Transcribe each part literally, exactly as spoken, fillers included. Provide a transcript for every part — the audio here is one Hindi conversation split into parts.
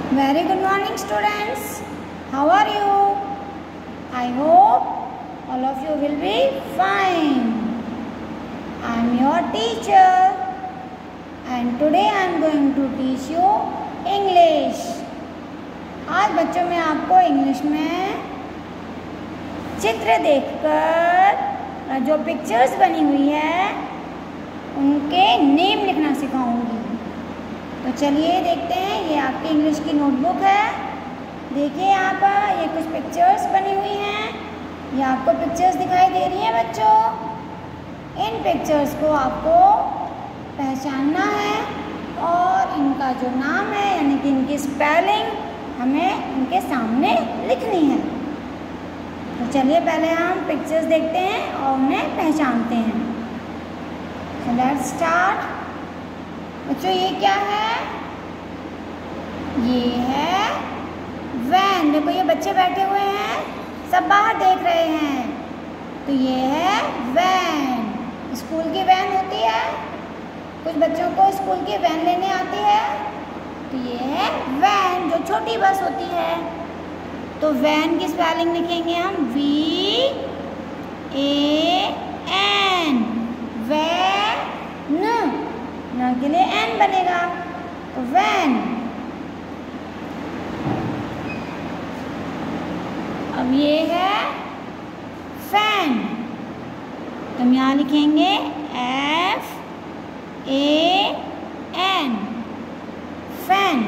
Very good morning, students. How are you? I hope all of you will be fine. I am your teacher and today I am going to teach you English. आज बच्चों मैं आपको इंग्लिश में चित्र देखकर जो पिक्चर्स बनी हुई है उनके नेम लिखना सिखाऊंगी। तो चलिए देखते हैं। ये आपकी इंग्लिश की नोटबुक है। देखिए यहाँ पर ये कुछ पिक्चर्स बनी हुई हैं। ये आपको पिक्चर्स दिखाई दे रही हैं बच्चों। इन पिक्चर्स को आपको पहचानना है और इनका जो नाम है यानी कि इनकी स्पेलिंग हमें इनके सामने लिखनी है। तो चलिए पहले हम पिक्चर्स देखते हैं और उन्हें पहचानते हैं। So let's start। बच्चों ये क्या है? ये है वैन। देखो ये बच्चे बैठे हुए हैं, सब बाहर देख रहे हैं। तो ये है वैन। स्कूल की वैन होती है, कुछ बच्चों को स्कूल की वैन लेने आती है। तो ये है वैन, जो छोटी बस होती है। तो वैन की स्पेलिंग लिखेंगे हम वी ए एन। वैन, न के लिए एन बनेगा तो वैन। अब ये है फैन। तो हम यहाँ लिखेंगे एफ ए एन, फैन।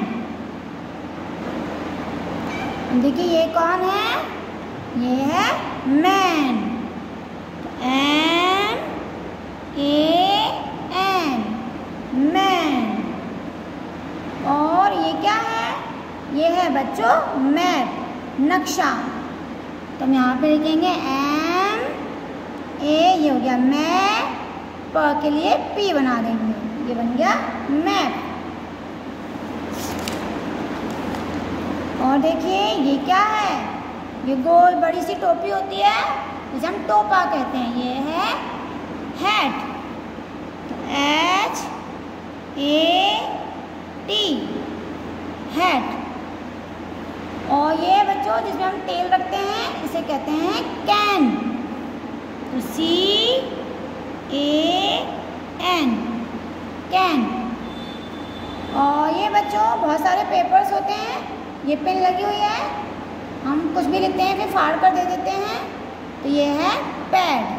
देखिए ये कौन है? ये है man. M A N, man. और ये क्या है? ये है बच्चों मैप, नक्शा। तो हम यहाँ पे लिखेंगे एम ए, ये हो गया मैप, प के लिए पी बना देंगे, ये बन गया मैप। और देखिए ये क्या है? ये गोल बड़ी सी टोपी होती है जिसे हम टोपा कहते हैं। ये है hat. H A T, hat. और ये बच्चों जिसमें हम तेल रखते हैं इसे कहते हैं कैन। तो सी ए एन, कैन। और ये बच्चों बहुत सारे पेपर्स होते हैं। ये पेन लगी हुई है, हम कुछ भी लिखते हैं फिर फाड़ कर दे देते हैं। तो ये है पैड,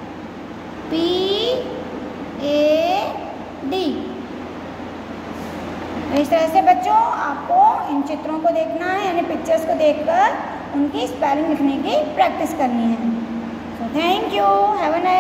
पी ए डी। इस तरह से बच्चों आपको इन चित्रों को देखना है, यानी पिक्चर्स को देखकर उनकी स्पेलिंग लिखने की प्रैक्टिस करनी है। So thank you, have a nice